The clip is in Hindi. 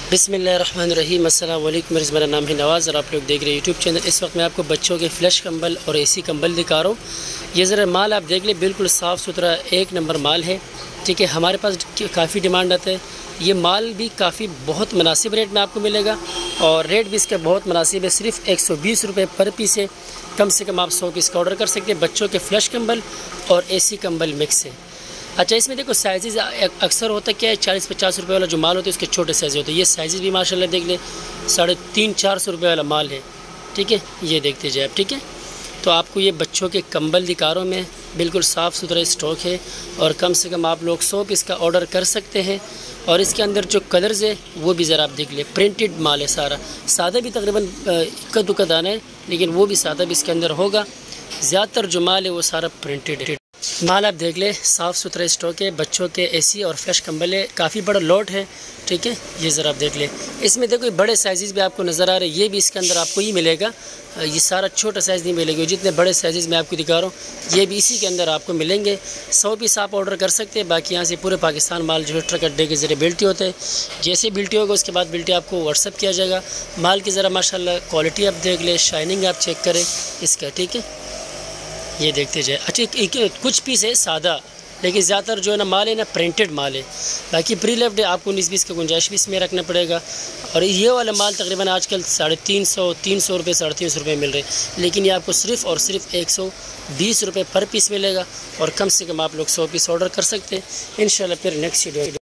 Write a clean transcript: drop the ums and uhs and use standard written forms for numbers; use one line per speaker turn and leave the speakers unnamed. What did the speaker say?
बिस्मिल्लाहिर्रहमानिर्रहीम। अस्सलाम वालेकुम। मेरा नाम है नवाज़ और आप लोग देख रहे हैं यूट्यूब चैनल। इस वक्त मैं आपको बच्चों के फ्लैश कंबल और एसी कंबल दिखा रहा हूँ। ये ज़रा माल आप देख लें, बिल्कुल साफ़ सुथरा एक नंबर माल है। ठीक है, हमारे पास काफ़ी डिमांड आता है। ये माल भी काफ़ी बहुत मुनासिब रेट में आपको मिलेगा और रेट भी इसका बहुत मुनासिब है। सिर्फ 120 रुपये पर पीस है। कम से कम आप 100 पीस का ऑर्डर कर सकते हैं। बच्चों के फ्लैश कंबल और एसी कंबल मिक्स है। अच्छा, इसमें देखो साइज़ अक्सर होता क्या है, 40-50 रुपये वाला जो माल होता है उसके छोटे साइज़ होते हैं। ये साइज़ भी माशाल्लाह देख ले 350-400 रुपये वाला माल है। ठीक है, ये देखते जाए आप। ठीक है, तो आपको ये बच्चों के कंबल दिखा रहा हूँ मैं, बिल्कुल साफ़ सुथरा स्टॉक है और कम से कम आप लोग 100 पीस का ऑर्डर कर सकते हैं। और इसके अंदर जो कलर्स है वो भी ज़रा आप देख ले, प्रिंटेड माल है सारा। सादा भी तकरीबन इक्का दुक्का दाना है, लेकिन वो भी सादा भी इसके अंदर होगा। ज़्यादातर जो माल है वो सारा प्रिंटेड है। माल आप देख ले, साफ़ सुथरा स्टॉक है। बच्चों के एसी और फ्लैश कंबल है, काफ़ी बड़ा लॉट है। ठीक है, ये ज़रा आप देख ले। इसमें देखो बड़े साइज़ भी आपको नज़र आ रहे हैं, ये भी इसके अंदर आपको ही मिलेगा। ये सारा छोटा साइज़ नहीं मिलेगा। जितने बड़े साइज़ मैं आपको दिखा रहा हूँ ये भी इसी के अंदर आपको मिलेंगे। 100 पीस आप ऑर्डर कर सकते हैं। बाकी यहाँ से पूरे पाकिस्तान माल जो है ट्रक अड्डे के ज़रिए बिल्टी होता है। जैसे बिल्टी होगा उसके बाद बिल्टी आपको व्हाट्सअप किया जाएगा। माल की ज़रा माशाल्लाह क्वालिटी आप देख ले, शाइनिंग आप चेक करें इसका। ठीक है, ये देखते जाए। अच्छा, कुछ पीस है सादा, लेकिन ज़्यादातर जो है ना माल है ना प्रिंटेड माल है। बाकी प्री लेफ्ट आपको 19-20 का गुंजाइश भी इसमें रखना पड़ेगा। और ये वाला माल तकरीबन आजकल 350 रुपये 350 रुपये मिल रहे हैं, लेकिन ये आपको सिर्फ़ और सिर्फ 120 रुपये पर पीस मिलेगा। और कम से कम आप लोग 100 पीस ऑर्डर कर सकते हैं। इंशाल्लाह फिर नेक्स्ट वीडियो